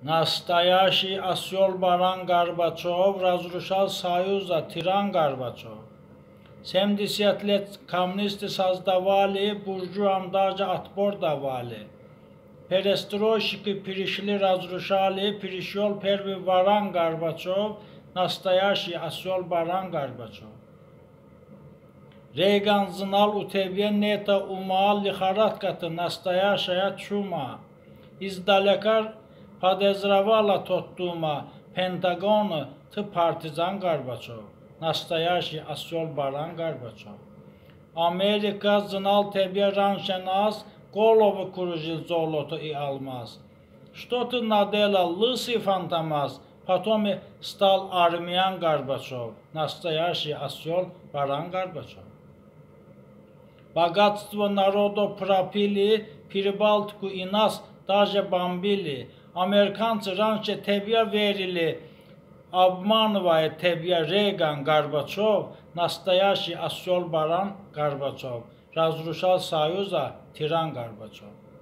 Настоящий осел баран Горбачев разрушал Союза тиран Горбачев. 70 лет коммунисты создавали, буржуям даже отпор давали. Перестройщики пришли, разрушали, пришел первый варан Горбачев, настоящий осел баран Горбачев. Рейган знал, у тебя нет ума, лихорадка-то настоящая чума. Издалека подозревала тот дума, Пентагона, ты партизан Горбачев, настоящий осел баран Горбачев. Америка знал тебя раньше нас, голову кружил золото и алмаз. Что ты наделал, лысый фантомас, потом и стал армян Горбачев, настоящий осел баран Горбачев. Богатство народа пропили, Прибалтику и нас даже бомбили. Американцы раньше тебя верили, обманывая тебя Рейган Горбачев, настоящий осел баран Горбачев, разрушал Союза тиран Горбачев.